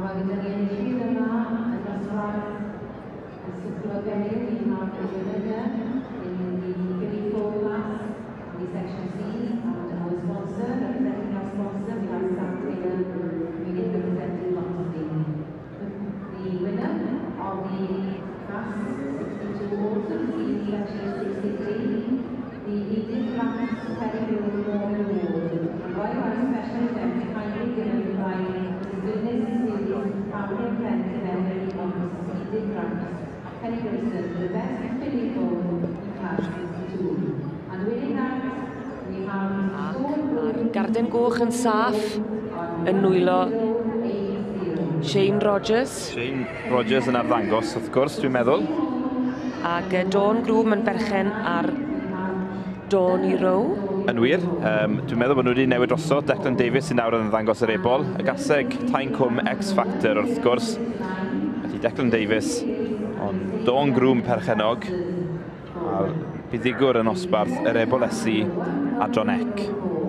Mae gyda ni enillydd yma yn dosbarth y swplo Benyw i Mark Wyddonega in the Guinea Four class, the section C, and our sponsor, representing our sponsor, we have Sam Taylor, who is representing Locksley. The winner of the class 62 also received section 63, the Indian class Ferry Memorial Award, by our special event kindly given by the Goodness Series family and friends memory of Indian class Penny Grayson, the best filly goal in class 62. And winning that, we have Stone Garden Goch yn saff yn nwylo Shane Rogers. Shane Rogers yn arddangos, wrth gwrs, dwi'n meddwl. Ac Dawn Groom yn berchen ar Dawny Rowe. Yn wir, dwi'n meddwl bod nhw wedi newid drosodd. Declan Davies sy'n nawr yn ddangos yr ebol. Y gaseg Taen Cwm X-Factor wrth gwrs. Felly Declan Davies, ond Dawn Groom perchenog. A buddigwr yn osbarth yr ebol esu a John Eck.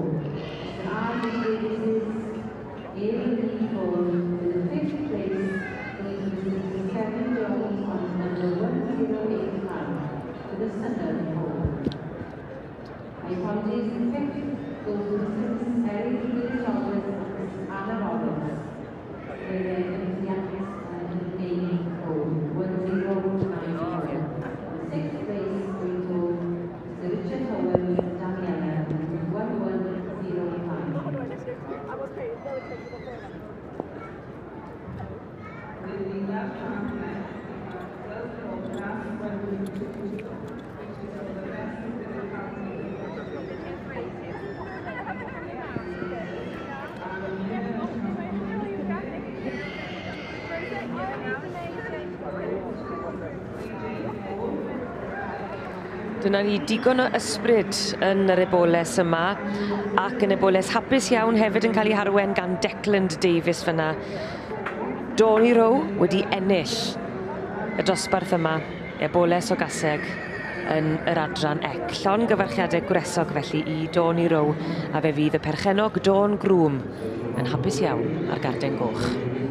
Dyna ni digon o ysbryd yn yr eboles yma ac yn eboles hapus iawn hefyd yn cael ei harwen gan Declan Davies fyna. Dawny Rowe wedi ennill y dosbarth yma, eboles o gaseg yn yr adran Eck. Llon gyfarchiadau gwresog felly i Dawny Rowe a fe fydd y perchenog Dawn Groom yn hapus iawn ar Garden Goch.